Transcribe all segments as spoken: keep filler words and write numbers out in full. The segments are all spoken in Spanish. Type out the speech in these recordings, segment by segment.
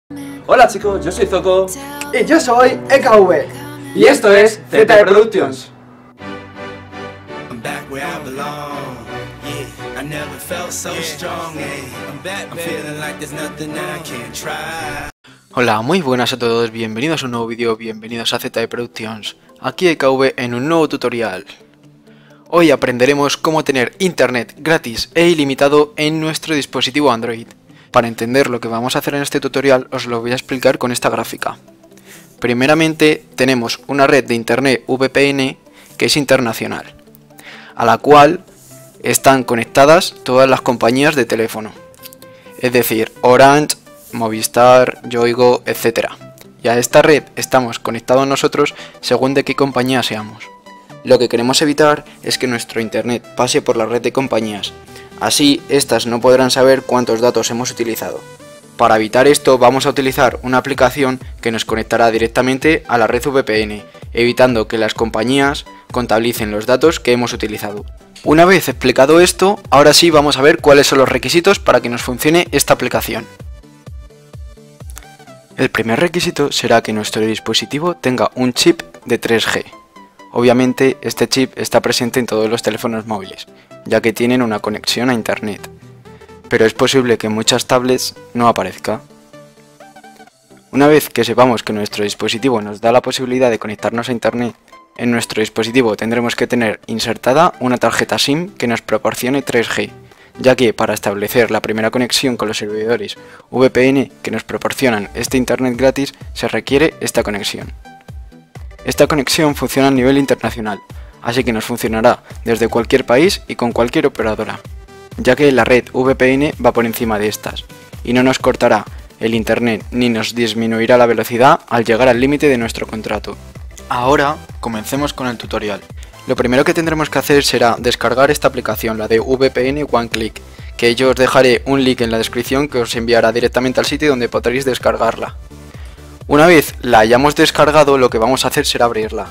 Hola chicos, yo soy Zoco y yo soy E K V y esto es Z E Productions. Hola, muy buenas a todos, bienvenidos a un nuevo vídeo, bienvenidos a Z E Productions. Aquí E K V en un nuevo tutorial. Hoy aprenderemos cómo tener internet gratis e ilimitado en nuestro dispositivo Android. Para entender lo que vamos a hacer en este tutorial os lo voy a explicar con esta gráfica. Primeramente tenemos una red de internet V P N que es internacional, a la cual están conectadas todas las compañías de teléfono, es decir, Orange, Movistar, Yoigo, etcétera. Y a esta red estamos conectados nosotros según de qué compañía seamos. Lo que queremos evitar es que nuestro internet pase por la red de compañías. Así, estas no podrán saber cuántos datos hemos utilizado. Para evitar esto, vamos a utilizar una aplicación que nos conectará directamente a la red V P N, evitando que las compañías contabilicen los datos que hemos utilizado. Una vez explicado esto, ahora sí vamos a ver cuáles son los requisitos para que nos funcione esta aplicación. El primer requisito será que nuestro dispositivo tenga un chip de tres G. Obviamente, este chip está presente en todos los teléfonos móviles, ya que tienen una conexión a internet, pero es posible que en muchas tablets no aparezca. Una vez que sepamos que nuestro dispositivo nos da la posibilidad de conectarnos a internet, en nuestro dispositivo tendremos que tener insertada una tarjeta SIM que nos proporcione tres G, ya que para establecer la primera conexión con los servidores V P N que nos proporcionan este internet gratis se requiere esta conexión. Esta conexión funciona a nivel internacional, así que nos funcionará desde cualquier país y con cualquier operadora, ya que la red V P N va por encima de estas, y no nos cortará el internet ni nos disminuirá la velocidad al llegar al límite de nuestro contrato. Ahora, comencemos con el tutorial. Lo primero que tendremos que hacer será descargar esta aplicación, la de V P N One Click, que yo os dejaré un link en la descripción que os enviará directamente al sitio donde podréis descargarla. Una vez la hayamos descargado, lo que vamos a hacer será abrirla.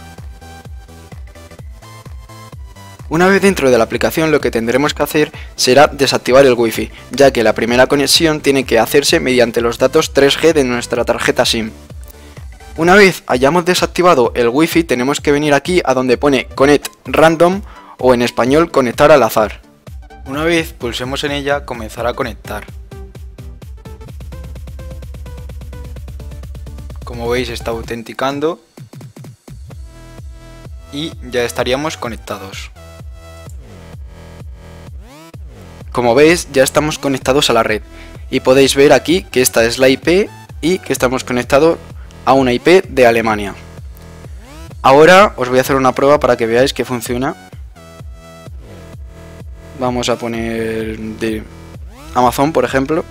Una vez dentro de la aplicación, lo que tendremos que hacer será desactivar el Wi-Fi, ya que la primera conexión tiene que hacerse mediante los datos tres G de nuestra tarjeta SIM. Una vez hayamos desactivado el Wi-Fi, tenemos que venir aquí a donde pone Connect Random o en español Conectar al azar. Una vez pulsemos en ella, comenzará a conectar. Como veis, está autenticando y ya estaríamos conectados. Como veis, ya estamos conectados a la red y podéis ver aquí que esta es la I P y que estamos conectados a una I P de Alemania. Ahora os voy a hacer una prueba para que veáis que funciona. Vamos a poner de Amazon, por ejemplo.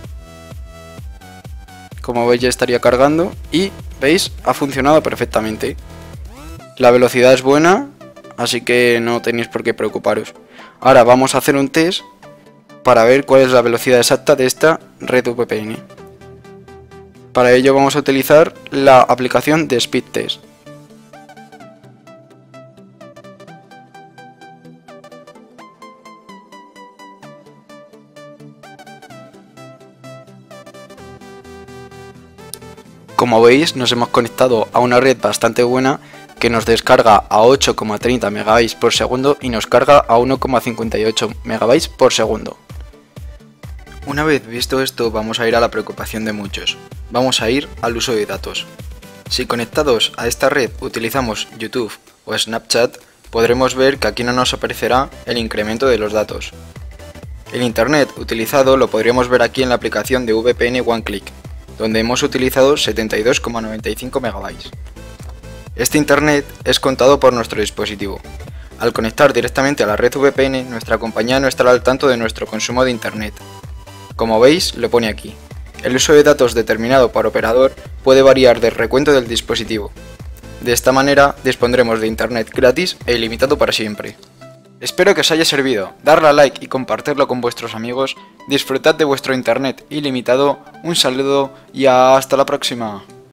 Como veis, ya estaría cargando y veis, ha funcionado perfectamente. La velocidad es buena, así que no tenéis por qué preocuparos. Ahora vamos a hacer un test para ver cuál es la velocidad exacta de esta red V P N. Para ello vamos a utilizar la aplicación de Speed Test. Como veis, nos hemos conectado a una red bastante buena que nos descarga a ocho coma treinta megabytes por segundo y nos carga a uno coma cincuenta y ocho megabytes por segundo. Una vez visto esto, vamos a ir a la preocupación de muchos. Vamos a ir al uso de datos. Si conectados a esta red utilizamos YouTube o Snapchat, podremos ver que aquí no nos aparecerá el incremento de los datos. El internet utilizado lo podríamos ver aquí en la aplicación de V P N One Click, donde hemos utilizado setenta y dos coma noventa y cinco megabytes. Este internet es contado por nuestro dispositivo. Al conectar directamente a la red V P N, nuestra compañía no estará al tanto de nuestro consumo de internet. Como veis, lo pone aquí. El uso de datos determinado por operador puede variar del recuento del dispositivo. De esta manera dispondremos de internet gratis e ilimitado para siempre. Espero que os haya servido, darle a like y compartirlo con vuestros amigos, disfrutad de vuestro internet ilimitado, un saludo y hasta la próxima.